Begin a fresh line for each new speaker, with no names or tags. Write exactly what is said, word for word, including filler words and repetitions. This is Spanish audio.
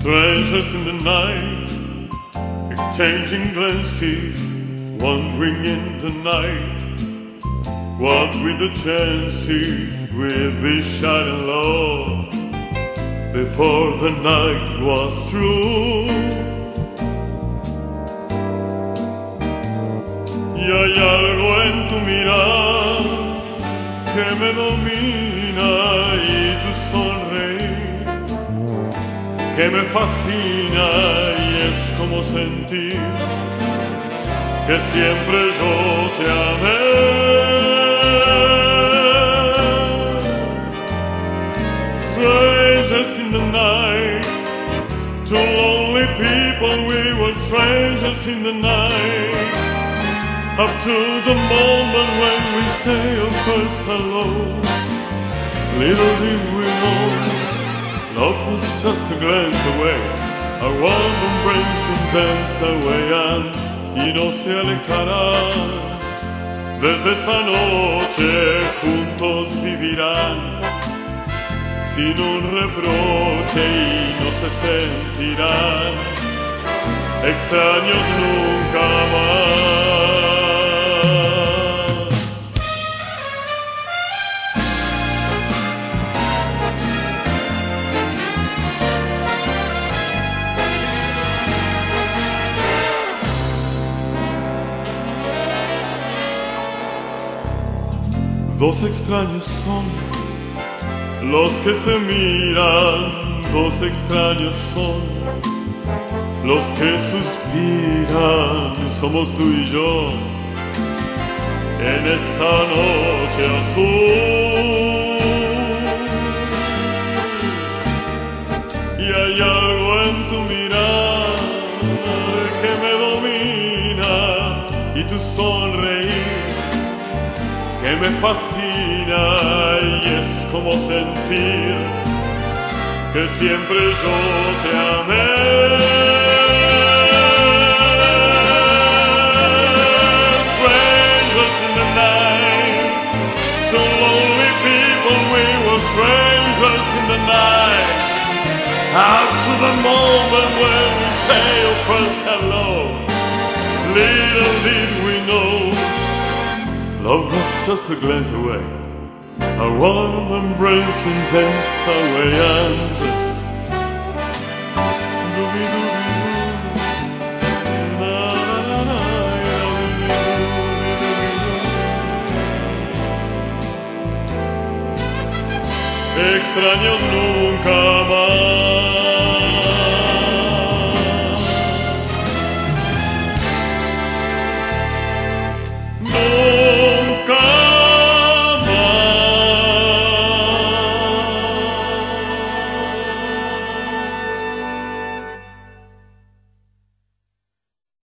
Strangers in the night, exchanging glances, wandering in the night. What with the chances we'll be shining low before the night was through. Y hay algo en tu mirar que me domina y tu sonreír que me fascina, y es como sentir que siempre yo te amé. Strangers in the night, two lonely people, we were strangers in the night, up to the moment when we say our first hello. Little did we know, love was just a glance away, a warm embrace intense away, and y no se alejará. Desde esta noche juntos vivirán sin un reproche y no se sentirán extraños nunca más. Dos extraños son los que se miran, dos extraños son los que suspiran, somos tú y yo en esta noche azul. Y hay algo en tu mirada que me domina y tu sonreír que me fascina, y es como sentir que siempre yo te amé. Strangers in the night, two lonely people, we were strangers in the night, up to the moment when we say our first hello. Little did we know, love was just a glance away, a warm embrace intense away, and dooby-dooby-doo, na-na-na-na, dooby-dooby-doo. Extraños nunca más.